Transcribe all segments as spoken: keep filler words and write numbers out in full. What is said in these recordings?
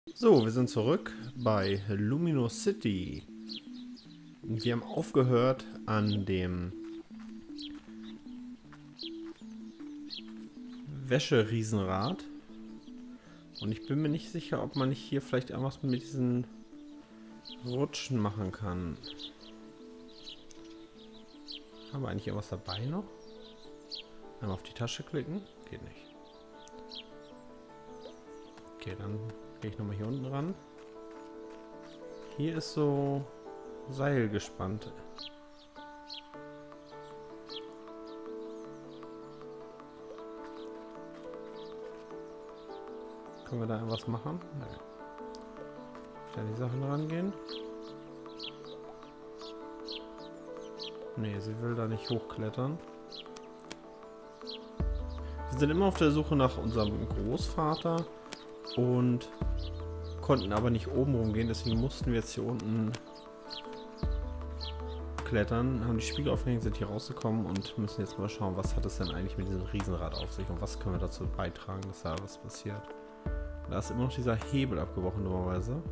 So, wir sind zurück bei Luminous City. Wir haben aufgehört an dem Wäscheriesenrad. Und ich bin mir nicht sicher, ob man nicht hier vielleicht irgendwas mit diesen Rutschen machen kann. Haben wir eigentlich irgendwas dabei noch? Einmal auf die Tasche klicken? Geht nicht. Okay, dann gehe ich nochmal hier unten ran. Hier ist so Seil gespannt. Können wir da irgendwas machen? Nein. Kann die Sachen rangehen? Nee, sie will da nicht hochklettern. Wir sind immer auf der Suche nach unserem Großvater und konnten aber nicht oben rumgehen, deswegen mussten wir jetzt hier unten klettern, haben die Spiegel aufgehängt, sind hier rausgekommen und müssen jetzt mal schauen, was hat es denn eigentlich mit diesem Riesenrad auf sich und was können wir dazu beitragen, dass da was passiert. Da ist immer noch dieser Hebel abgebrochen, normalerweise.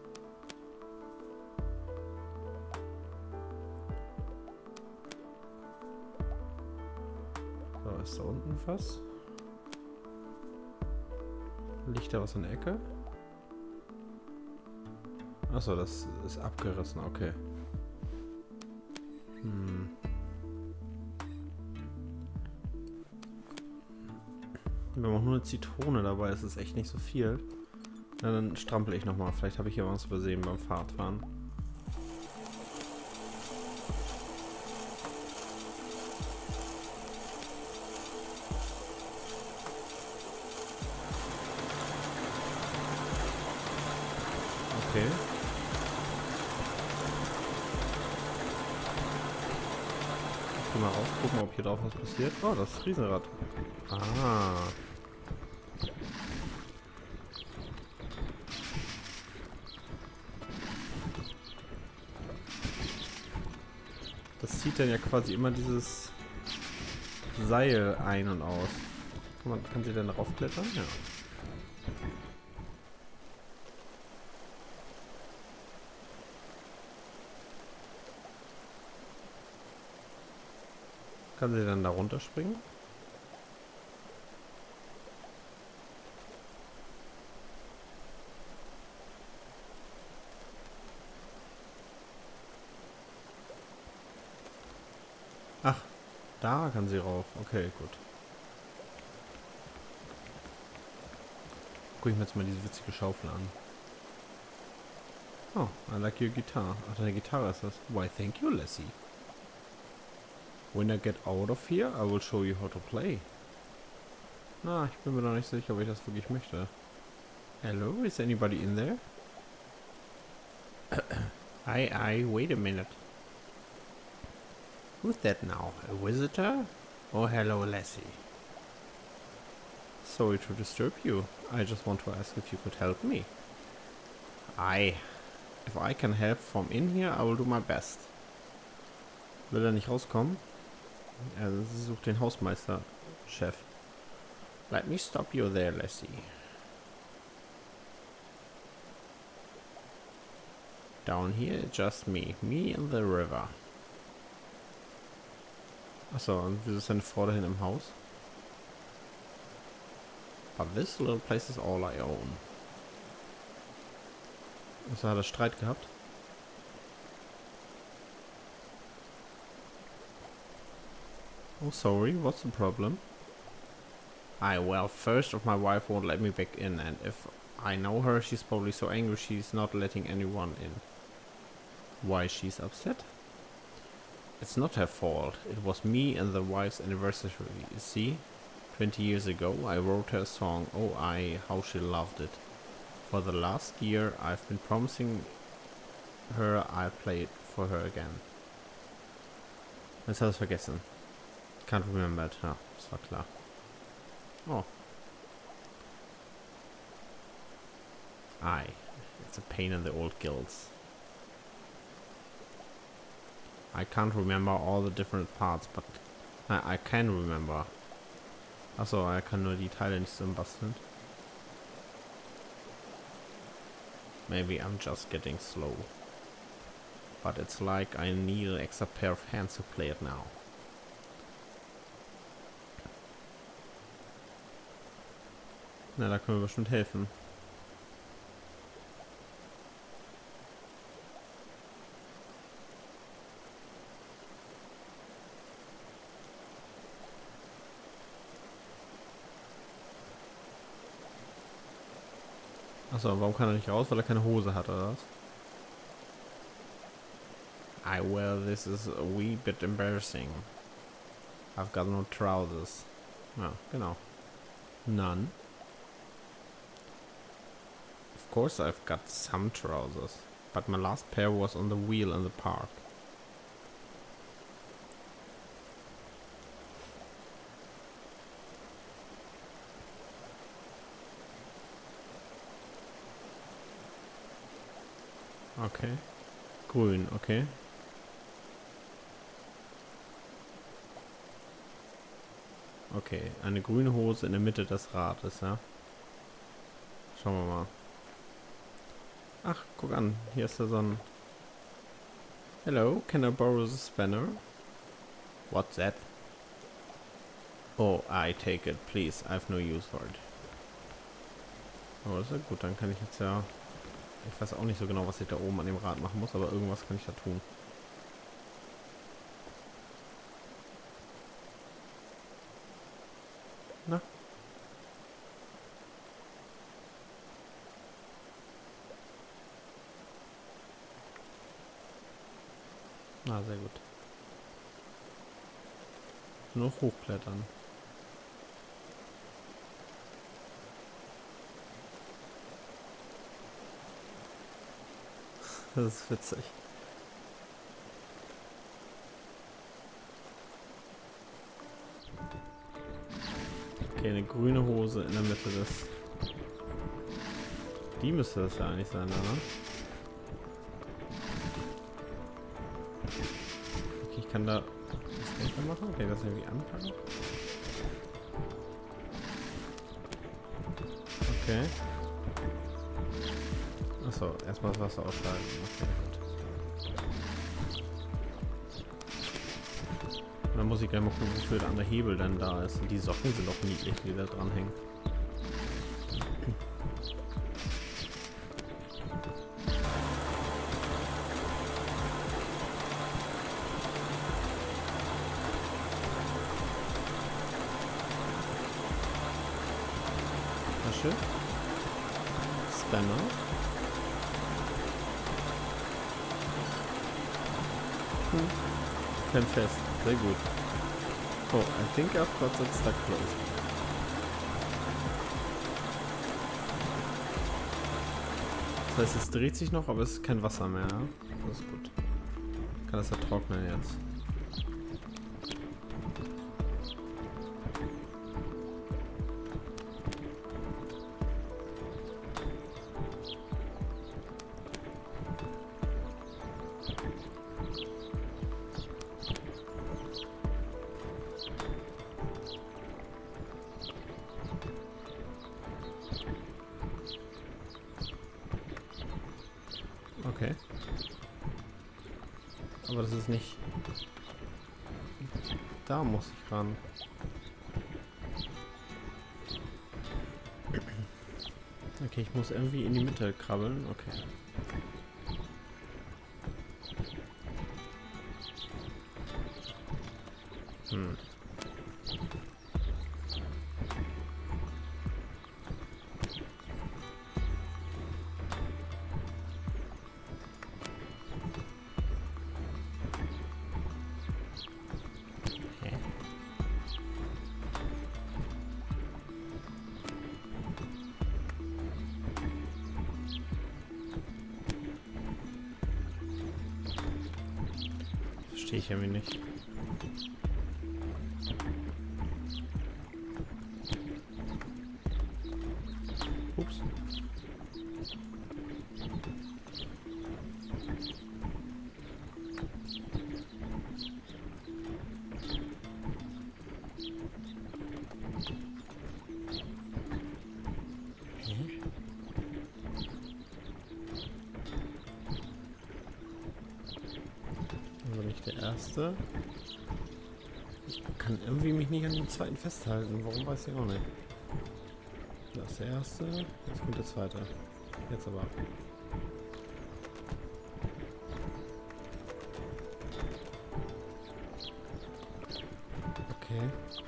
So, ist da unten was? Liegt da was in der Ecke? Achso, das ist abgerissen, okay. Hm. Wir haben auch nur eine Zitrone dabei, es ist echt nicht so viel. Na, dann strampel ich nochmal. Vielleicht habe ich hier was übersehen beim Fahrradfahren. Okay. Ich geh mal raus, gucken, ob hier drauf was passiert. Oh, das ist Riesenrad. Ah. Das zieht dann ja quasi immer dieses Seil ein und aus. Kann, man, kann sie dann darauf klettern? Ja. Kann sie dann da runterspringen? Ach, da kann sie rauf. Okay, gut. Guck ich mir jetzt mal diese witzige Schaufel an. Oh, I like your guitar. Ach, deine Gitarre ist das. Why, thank you, Lassie. When I get out of here, I will show you how to play. Na, ich bin mir noch nicht sicher, ob ich das wirklich möchte. Hello, is anybody in there? Aye, aye, wait a minute. Who's that now? A visitor? Oh, hello, Lassie. Sorry to disturb you. I just want to ask if you could help me. Aye. If I can help from in here, I will do my best. Will er nicht rauskommen? Er sucht den Hausmeister, Chef. Let me stop you there, Lassie. Down here, just me. Me and the river. Achso, und wieso ist seine Frau dahin im Haus? But this little place is all I own. Also hat er Streit gehabt? Oh, sorry, what's the problem? I, well, first of my wife won't let me back in, and if I know her, she's probably so angry she's not letting anyone in. Why she's upset? It's not her fault. It was me and the wife's anniversary, you see? Twenty years ago, I wrote her a song. Oh, I, how she loved it. For the last year, I've been promising her I'll play it for her again. Jetzt hat er es vergessen. Can't remember it. Ja, das war klar. Oh. Aye. It's a pain in the old gills. I can't remember all the different parts, but I, I can remember. Achso, er kann nur die Teile nicht zusammenbasteln. Maybe I'm just getting slow. But it's like I need an extra pair of hands to play it now. Na, da können wir bestimmt helfen. Achso, warum kann er nicht raus? Weil er keine Hose hat, oder was? I well, this is a wee bit embarrassing. I've got no trousers. Ja, genau. None. Of course I've got some trousers. But my last pair was on the wheel in the park. Okay. Grün, okay. Okay, eine grüne Hose in der Mitte des Rades, ja. Schauen wir mal. Ach, guck an. Hier ist ja so ein... Hello, can I borrow the spanner? What's that? Oh, I take it, please. I have no use for it. Oh, das ist ja gut. Dann kann ich jetzt ja... Ich weiß auch nicht so genau, was ich da oben an dem Rad machen muss, aber irgendwas kann ich da tun. Na? Na, sehr gut. Nur hochklettern. Das ist witzig. Okay, eine grüne Hose in der Mitte des... Die müsste das ja eigentlich sein, oder? Okay, ich kann da... Was kann ich da machen? Okay, das irgendwie anpacken. Okay. Achso, erstmal das Wasser ausschalten. Okay, gut. Und dann muss ich gleich mal gucken, wofür der andere Hebel dann da ist. Und die Socken sind auch niedlich, die da dran hängen. Na schön. Spanner. Hm. Kein Fest. Sehr gut. Oh, I think I've got that stuck closed. Das heißt, es dreht sich noch, aber es ist kein Wasser mehr. Das ist gut. Kann das ja trocknen jetzt. Okay. Aber das ist nicht... Da muss ich ran. Okay, ich muss irgendwie in die Mitte krabbeln. Okay. Hm. Verstehe ich irgendwie nicht. Ups. Der erste. Ich kann irgendwie mich nicht an den zweiten festhalten. Warum, weiß ich auch nicht. Das ist der erste. Jetzt kommt der zweite. Jetzt aber. Okay.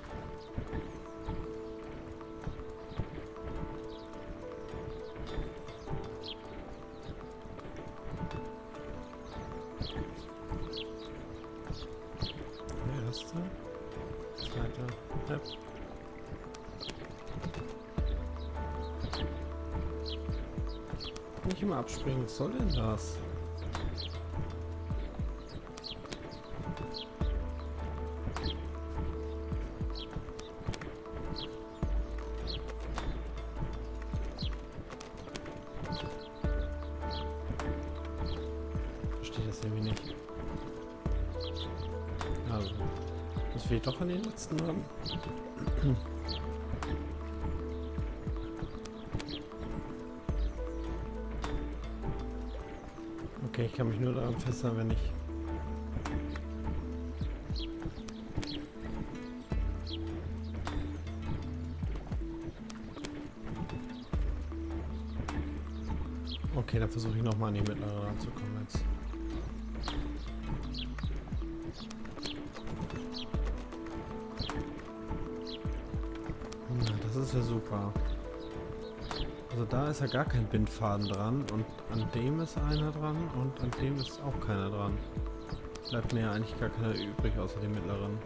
Der erste. Zweiter. Ja. Nicht immer abspringen. Was soll denn das? Verstehe das irgendwie nicht. Also, das fehlt doch an den letzten Namen. Okay, ich kann mich nur daran festhalten, wenn ich... Okay, dann versuche ich nochmal an die mittlere ranzukommen jetzt. Na, das ist ja super. Also da ist ja gar kein Bindfaden dran und an dem ist einer dran und an dem ist auch keiner dran. Bleibt mir ja eigentlich gar keiner übrig außer dem mittleren.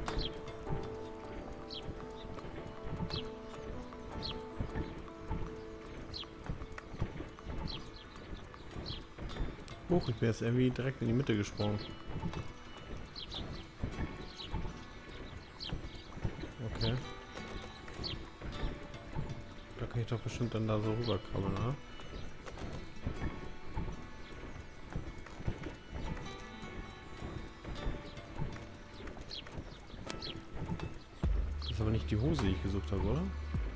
Huch, ich bin jetzt irgendwie direkt in die Mitte gesprungen. Okay. Da kann ich doch bestimmt dann da so rüberkrabbeln, oder? Das ist aber nicht die Hose, die ich gesucht habe, oder?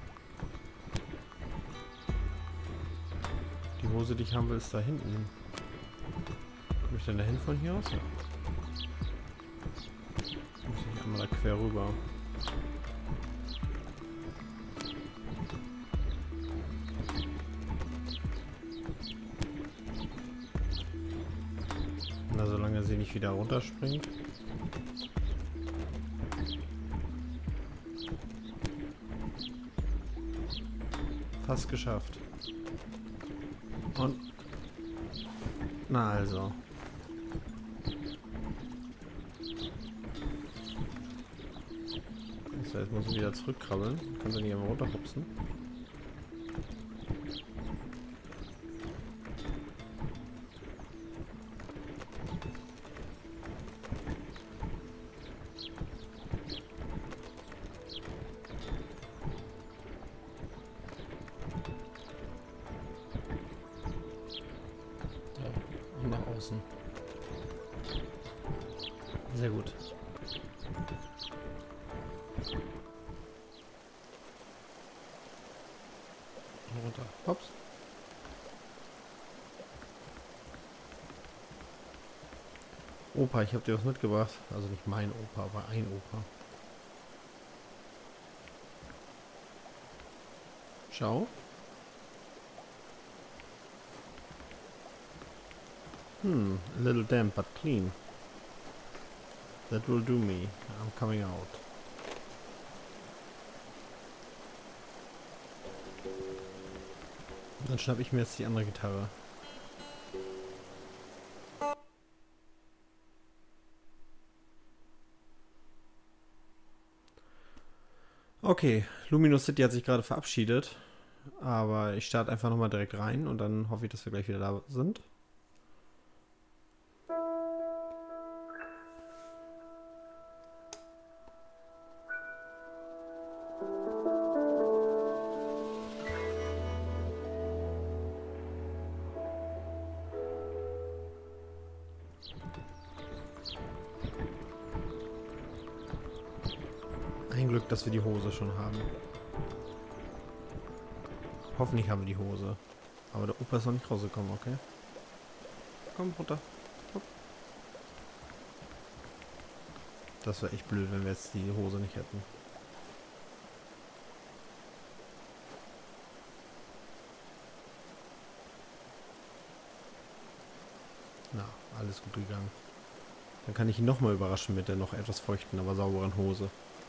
Die Hose, die ich haben will, ist da hinten. Komme ich denn da hin von hier aus? Ja. Jetzt muss ich einmal da quer rüber. Na, solange sie nicht wieder runterspringt. Fast geschafft. Und... Na also. So, jetzt muss ich wieder zurückkrabbeln. Kann sie nicht einmal runterhupsen. Ja, und nach außen. Sehr gut. Runter. Hops. Opa, ich habe dir was mitgebracht. Also nicht mein Opa, aber ein Opa. Schau. Hmm, a little damp but clean. That will do me. I'm coming out. Dann schnappe ich mir jetzt die andere Gitarre. Okay, Luminous City hat sich gerade verabschiedet. Aber ich starte einfach nochmal direkt rein und dann hoffe ich, dass wir gleich wieder da sind. Ein Glück, dass wir die Hose schon haben. Hoffentlich haben wir die Hose. Aber der Opa ist noch nicht rausgekommen, okay? Komm, runter. Hopp. Das wäre echt blöd, wenn wir jetzt die Hose nicht hätten. Na, alles gut gegangen. Dann kann ich ihn nochmal überraschen mit der noch etwas feuchten, aber sauberen Hose.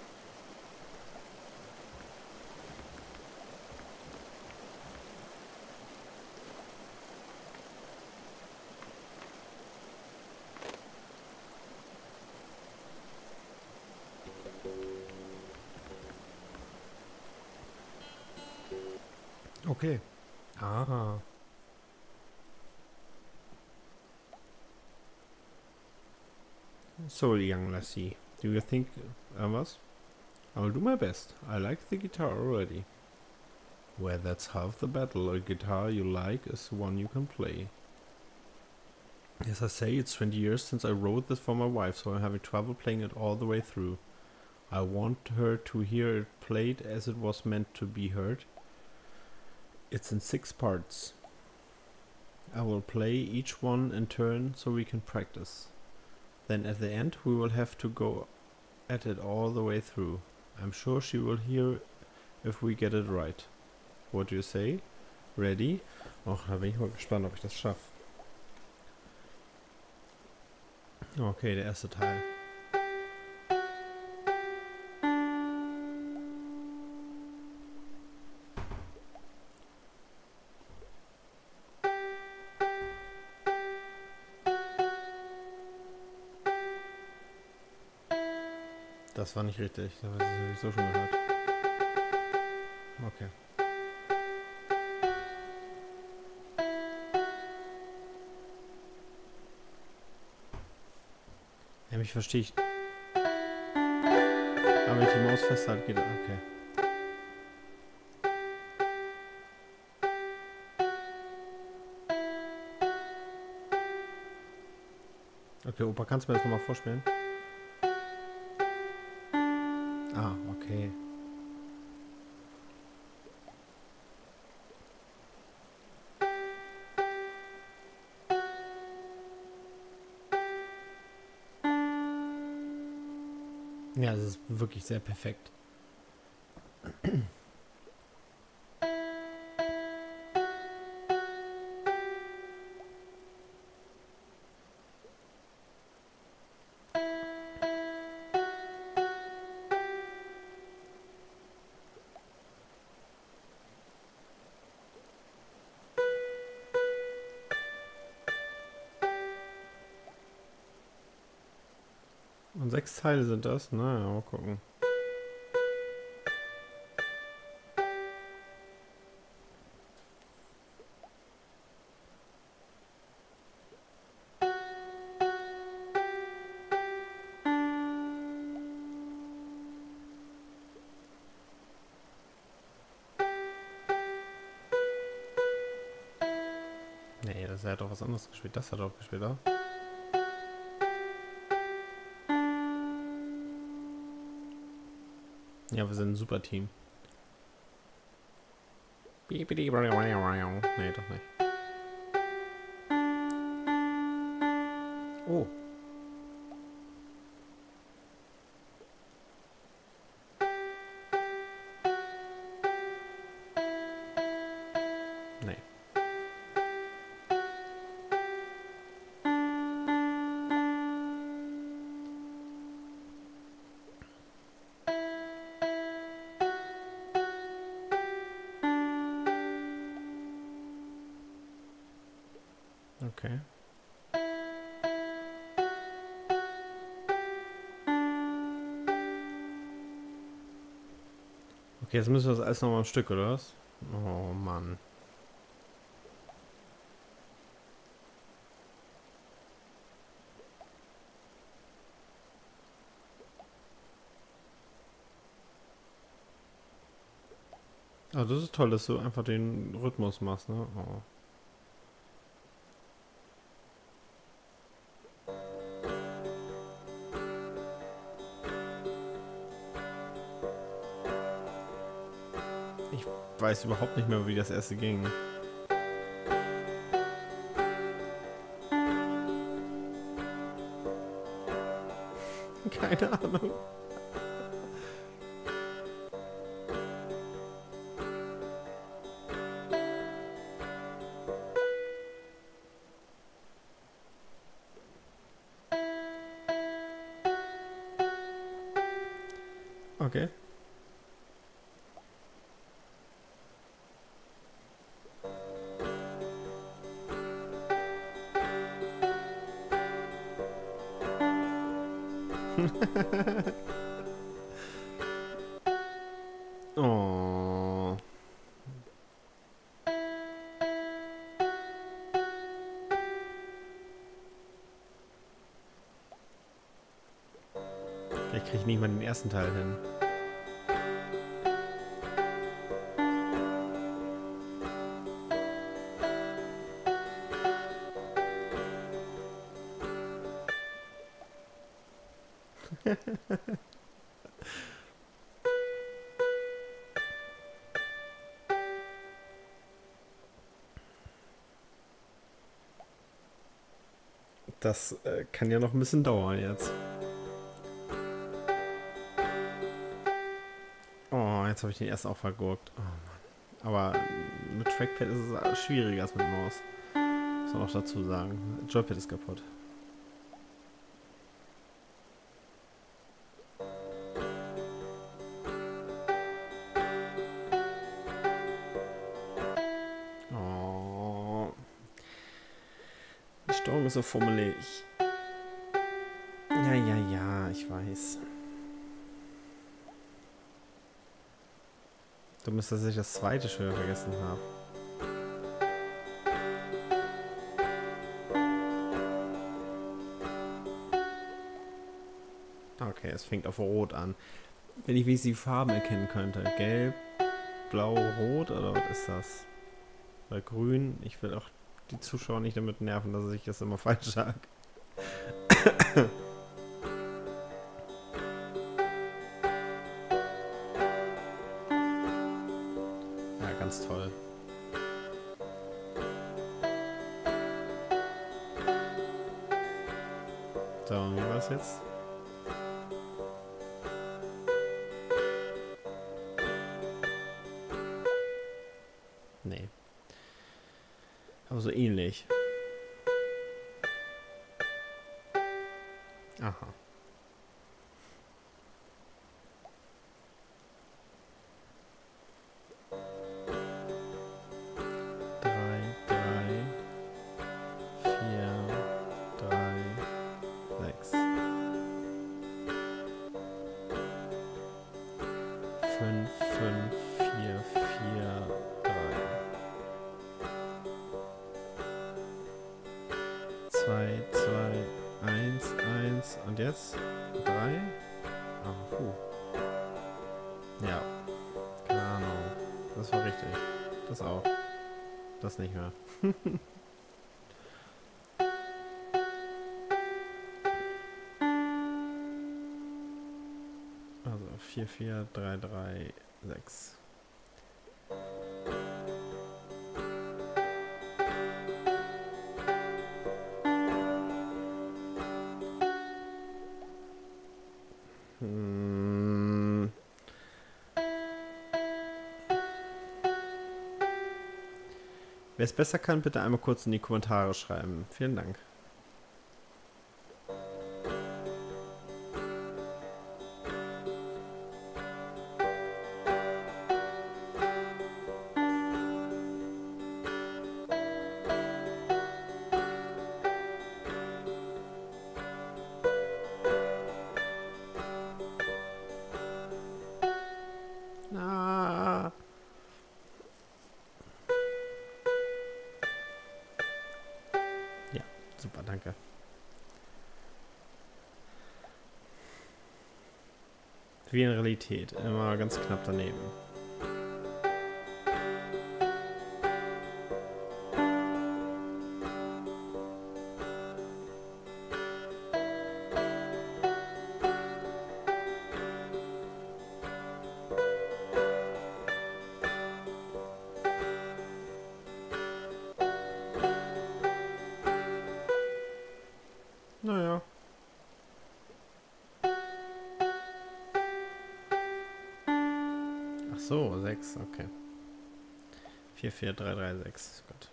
Okay. Ah. So, young lassie, do you think uh, was? I will do my best. I like the guitar already. Well, that's half the battle. A guitar you like is one you can play. As I say, it's twenty years since I wrote this for my wife, so I'm having trouble playing it all the way through. I want her to hear it played as it was meant to be heard. It's in six parts. I will play each one in turn so we can practice. Then at the end we will have to go at it all the way through. I'm sure she will hear if we get it right. What do you say? Ready? Och, da bin ich mal gespannt, ob ich das schaffe. Okay, der erste Teil. Das war nicht richtig, das habe ich so schon gehört. Okay. Ja, mich verstehe ich. Aber wenn ich die Maus festhalte, geht. Okay. Okay, Opa, kannst du mir das nochmal vorspielen? Ah, okay. Ja, es ist wirklich sehr perfekt. Und sechs Teile sind das? Na ja, mal gucken. Nee, das hat doch was anderes gespielt. Das hat er auch gespielt, oder? Ja, wir sind ein super Team. Nee, doch nicht. Oh. Nee. Okay. Okay, jetzt müssen wir das alles nochmal ein Stück, oder was? Oh Mann. Ah, das ist toll, dass du einfach den Rhythmus machst, ne? Oh. Ich weiß überhaupt nicht mehr, wie das erste ging. Keine Ahnung. Okay. Oh. Vielleicht kriege ich nicht mal den ersten Teil hin. Das äh, kann ja noch ein bisschen dauern jetzt. Oh, jetzt habe ich den ersten auch vergurkt. Oh, Mann. Aber mit Trackpad ist es schwieriger als mit Maus. Muss man auch dazu sagen. Joypad ist kaputt. Oh. Die Steuerung ist so fummelig. Ja, ja, ja, ich weiß. Du müsstest, dass ich das zweite schon wieder vergessen habe. Okay, es fängt auf Rot an. Wenn ich wenigstens die Farben erkennen könnte. Gelb, Blau, Rot oder was ist das? Oder Grün. Ich will auch die Zuschauer nicht damit nerven, dass ich das immer falsch sage. Ja, ganz toll. So, und wie war es jetzt? Nee. Aber so ähnlich. Aha. Drei, drei, vier, drei, sechs. Fünf, fünf, vier, vier, drei. Zwei, zwei, eins, eins und jetzt drei. Ah, puh. Ja. Keine Ahnung. Das war richtig. Das auch. Das nicht mehr. Also vier, vier, drei, drei, sechs. Hm. Wer es besser kann, bitte einmal kurz in die Kommentare schreiben. Vielen Dank. Ah. Ja, super, danke. Wie in Realität, immer ganz knapp daneben. Naja. so, sechs, okay. vier vier drei drei sechs, gut.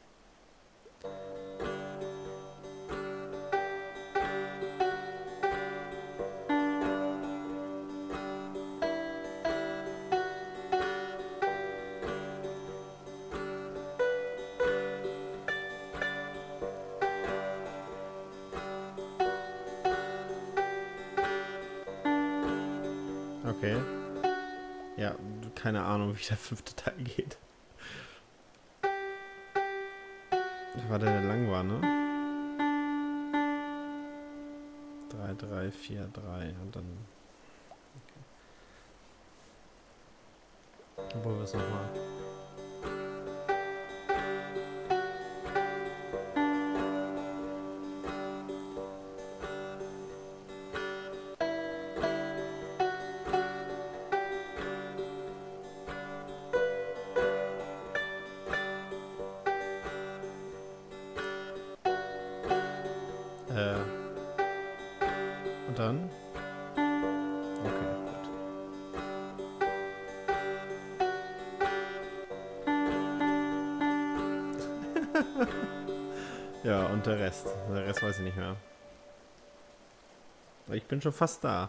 Okay. Ja, keine Ahnung, wie der fünfte Teil geht. Das war der, der lang war, ne? drei drei vier drei und dann... Okay. Obwohl wir es nochmal... Äh... Und dann? Okay, gut. Ja, und der Rest. Der Rest weiß ich nicht mehr. Ich bin schon fast da.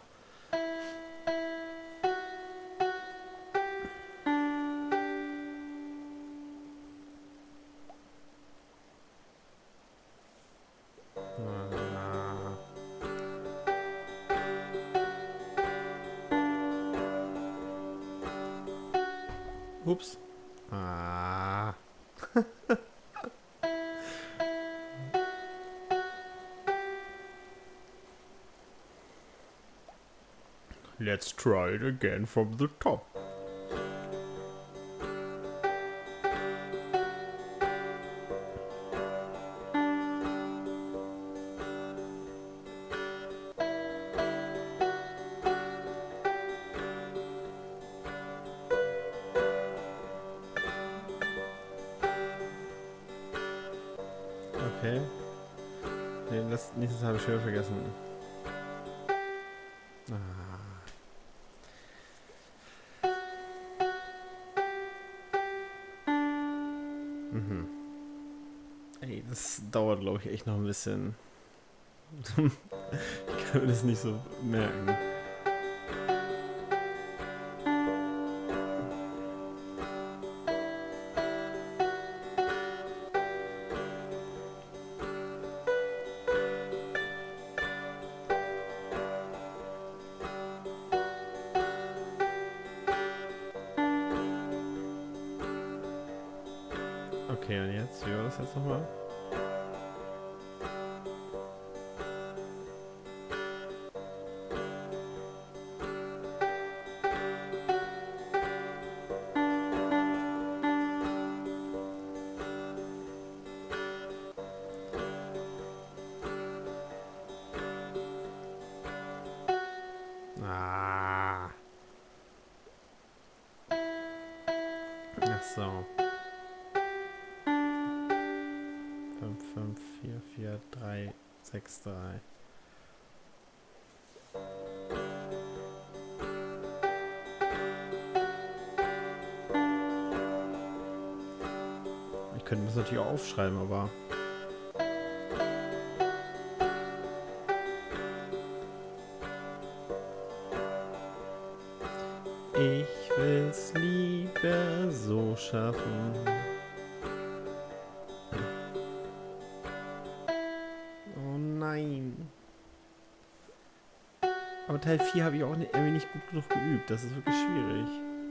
Ups. Ah. Let's try it again from the top. Okay. Nee, das nächstes habe ich wieder vergessen. Ah. Mhm. Ey, das dauert, glaube ich, echt noch ein bisschen. Ich kann mir das nicht so merken. Okay, und jetzt? Wie war das jetzt nochmal? Ah. Ach so. fünf fünf vier vier drei sechs drei. Ich könnte das natürlich auch aufschreiben, aber... Ich will's lieber so schaffen. Oh nein. Aber Teil vier habe ich auch nicht, irgendwie nicht gut genug geübt. Das ist wirklich schwierig.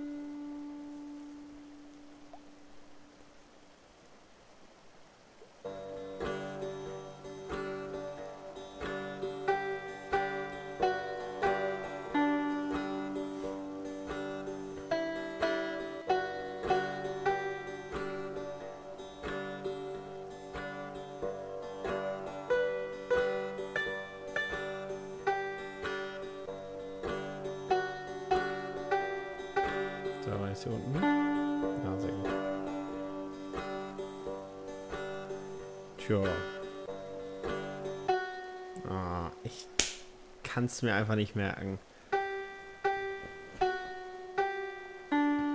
Da war jetzt hier unten. Ja, sehr gut. Tja. Ah, ich kann es mir einfach nicht merken.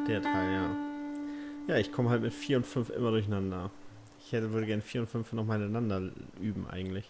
Der Teil, ja. Ja, ich komme halt mit vier und fünf immer durcheinander. Ich hätte, würde gerne vier und fünf noch mal ineinander üben eigentlich.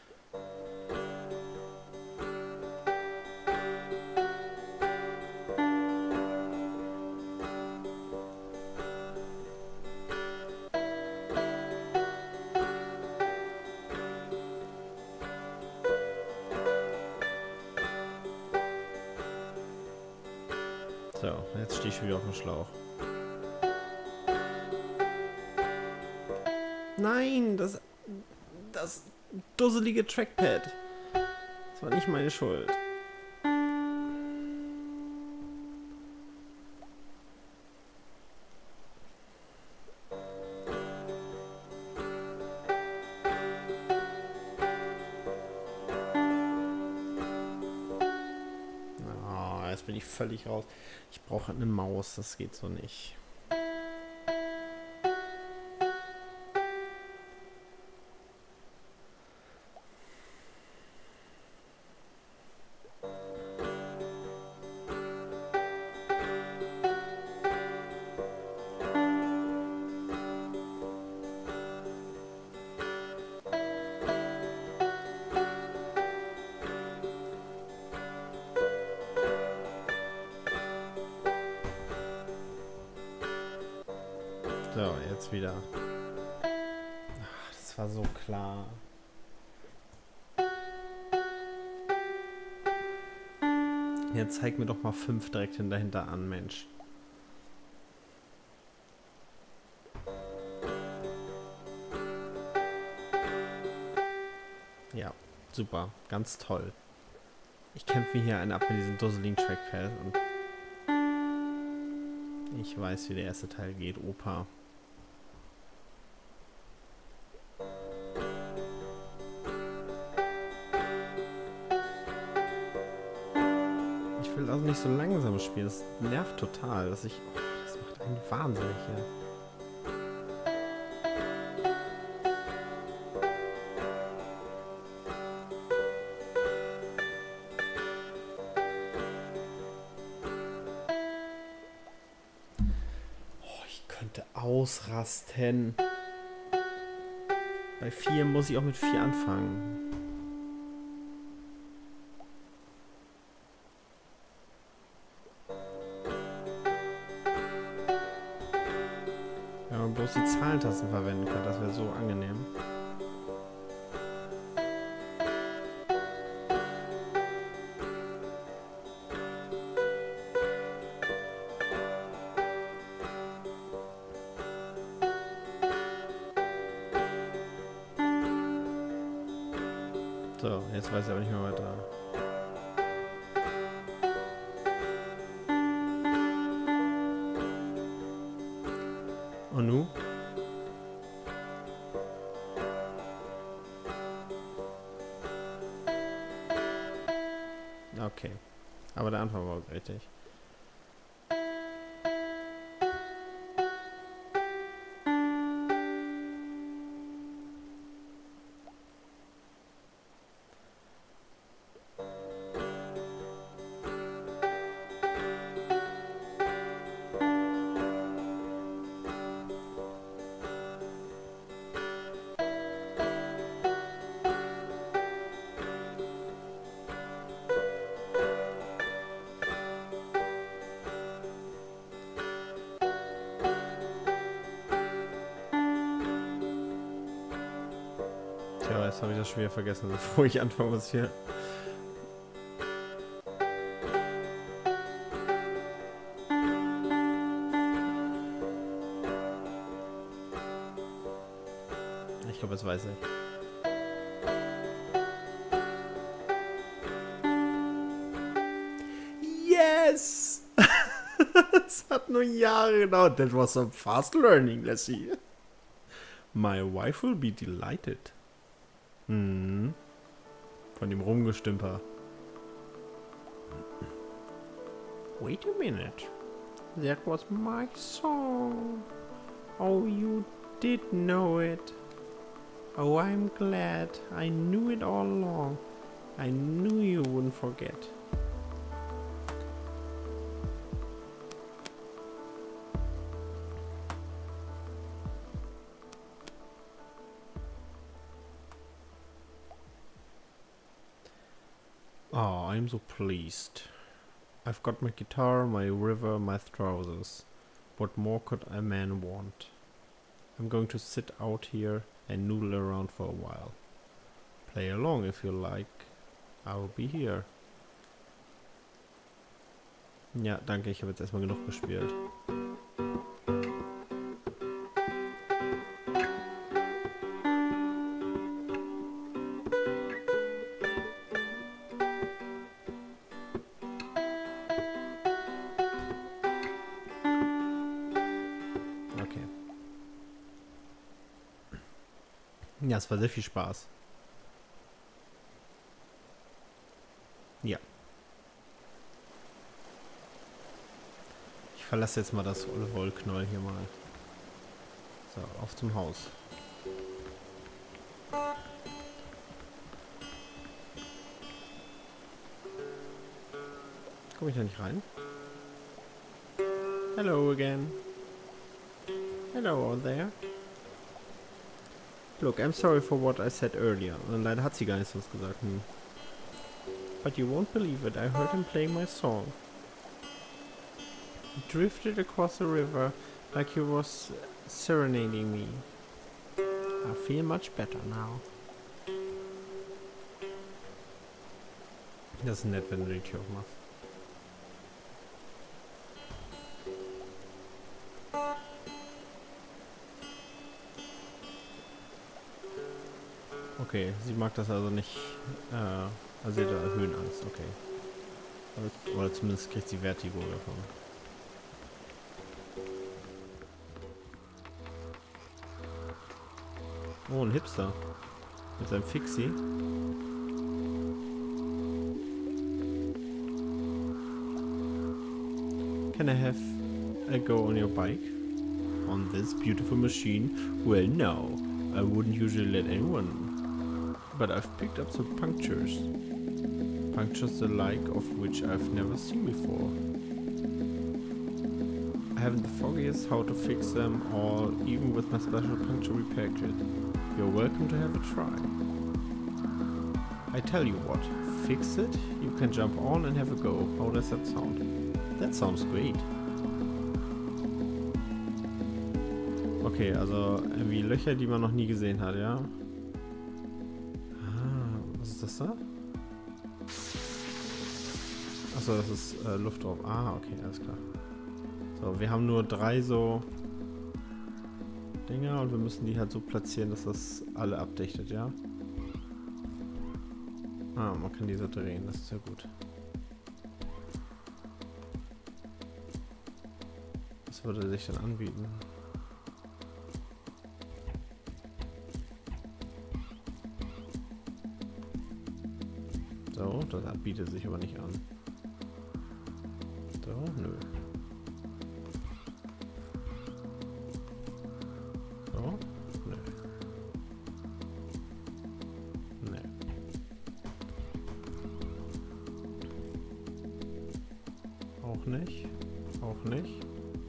So, jetzt stehe ich schon wieder auf dem Schlauch. Nein, das, das dusselige Trackpad. Das war nicht meine Schuld. Oh, jetzt bin ich völlig raus. Ich brauche eine Maus, das geht so nicht. So, jetzt wieder. Ach, das war so klar. Jetzt zeig mir doch mal fünf direkt dahinter an, Mensch. Ja, super. Ganz toll. Ich kämpfe hier einen ab mit diesem dusseligen Trackpad und ich weiß, wie der erste Teil geht. Opa. Ich will auch nicht so langsam spielen. Das nervt total. Dass ich, oh, das macht einen wahnsinnig hier. Oh, ich könnte ausrasten. Bei vier muss ich auch mit vier anfangen. Wenn man bloß die Zahlentasten verwenden kann, das wäre so angenehm. So, jetzt weiß ich aber nicht mehr weiter. Und nu? Okay. Aber der Anfang war auch richtig. Tja, jetzt habe ich das schon wieder vergessen, bevor ich anfange, was hier... Ich glaube, jetzt weiß ich. Yes! Es hat nur Jahre gedauert. That was some fast learning, Lassie. My wife will be delighted. Hm. Von dem Rumgestümper. Wait a minute. That was my song. Oh, you did know it. Oh, I'm glad. I knew it all along. I knew you wouldn't forget. Oh, I'm so pleased. I've got my guitar, my river, my trousers. What more could a man want? I'm going to sit out here and noodle around for a while. Play along if you like. I'll be here. Ja, danke, ich habe jetzt erstmal genug gespielt. Okay. Ja, es war sehr viel Spaß. Ja. Ich verlasse jetzt mal das olle Wollknäuel hier mal. So, auf zum Haus. Komme ich da nicht rein? Hello again. Hello out there. Look, I'm sorry for what I said earlier. Und leider hat sie gar nichts was gesagt. Hm. But you won't believe it, I heard him playing my song. He drifted across the river like he was serenading me. I feel much better now. Das ist nett, wenn du die Tür aufmachst. Okay, sie mag das also nicht. Äh, also sie hat da Höhenangst, okay. Oder zumindest kriegt sie Vertigo davon. Oh, ein Hipster. Mit seinem Fixie. Can I have a go on your bike? On this beautiful machine? Well, no. I wouldn't usually let anyone. But I've picked up some punctures. Punctures the like of which I've never seen before. I haven't the foggiest how to fix them all, even with my special puncture repair kit. You're welcome to have a try. I tell you what, fix it, you can jump on and have a go. How does that sound? That sounds great. Okay, also irgendwie Löcher, die man noch nie gesehen hat, ja? Ah, was ist das da? Achso, das ist äh, Luftraum. Ah, okay, alles klar. So, wir haben nur drei so Dinger und wir müssen die halt so platzieren, dass das alle abdichtet, ja? Ah, man kann diese drehen, das ist ja gut. Was würde sich dann anbieten? So, das bietet sich aber nicht an. So, nö. So, nö. Nö. Auch nicht. Auch nicht.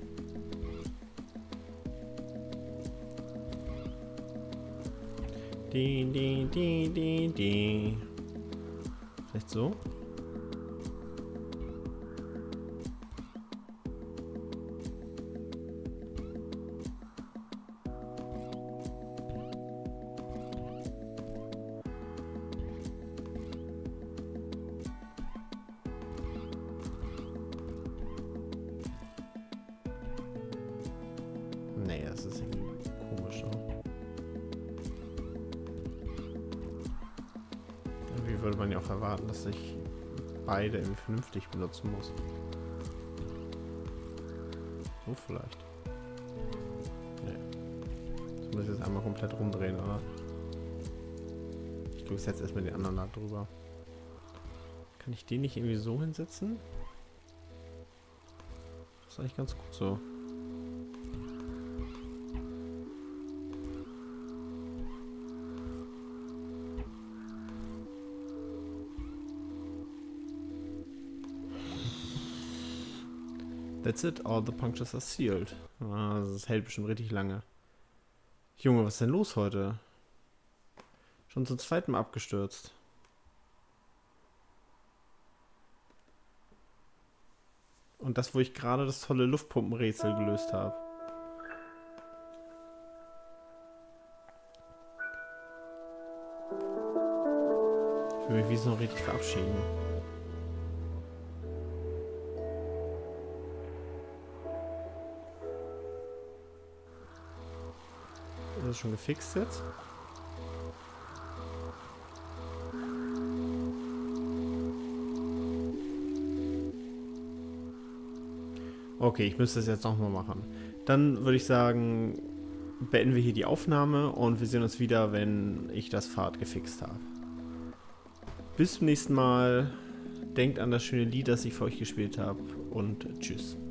Die, die, die, die, die. Vielleicht so? Nee, das ist irgendwie komisch, oder? Irgendwie würde man ja auch erwarten, dass ich beide irgendwie vernünftig benutzen muss. So vielleicht. Nee. Das muss ich jetzt einmal komplett rumdrehen, oder? Ich glaube, ich setze erstmal den anderen da drüber. Kann ich den nicht irgendwie so hinsetzen? Das ist eigentlich ganz gut so. That's it, all the punctures are sealed. Ah, das hält bestimmt richtig lange. Junge, was ist denn los heute? Schon zum zweiten Mal abgestürzt. Und das, wo ich gerade das tolle Luftpumpenrätsel gelöst habe. Ich will mich wie noch richtig verabschieden. Ist das schon gefixt jetzt? Okay, ich müsste das jetzt nochmal machen. Dann würde ich sagen, beenden wir hier die Aufnahme und wir sehen uns wieder, wenn ich das Pfad gefixt habe. Bis zum nächsten Mal. Denkt an das schöne Lied, das ich für euch gespielt habe und tschüss.